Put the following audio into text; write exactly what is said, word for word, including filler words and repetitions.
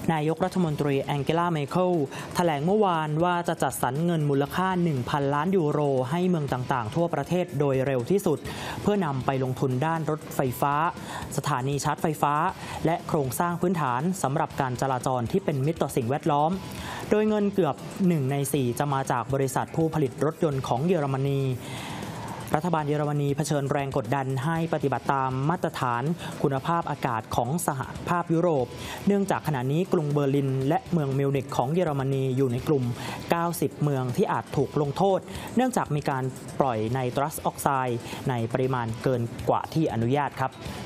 นายกรัฐมนตรีแองเกลา เมเคิลแถลงเมื่อวานว่าจะจัดสรรเงินมูลค่า หนึ่งพัน ล้านยูโรให้เมืองต่างๆทั่วประเทศโดยเร็วที่สุดเพื่อนำไปลงทุนด้านรถไฟฟ้าสถานีชาร์จไฟฟ้าและโครงสร้างพื้นฐานสำหรับการจราจรที่เป็นมิตรต่อสิ่งแวดล้อมโดยเงินเกือบหนึ่งในสี่จะมาจากบริษัทผู้ผลิตรถยนต์ของเยอรมนีรัฐบาลเยอรมนีเผชิญแรงกดดันให้ปฏิบัติตามมาตรฐานคุณภาพอากาศของสหภาพยุโรปเนื่องจากขณะนี้กรุงเบอร์ลินและเมืองมิวนิกของเยอรมนีอยู่ในกลุ่มเก้าสิบเมืองที่อาจถูกลงโทษเนื่องจากมีการปล่อยไนตรัสออกไซด์ในปริมาณเกินกว่าที่อนุญาตครับ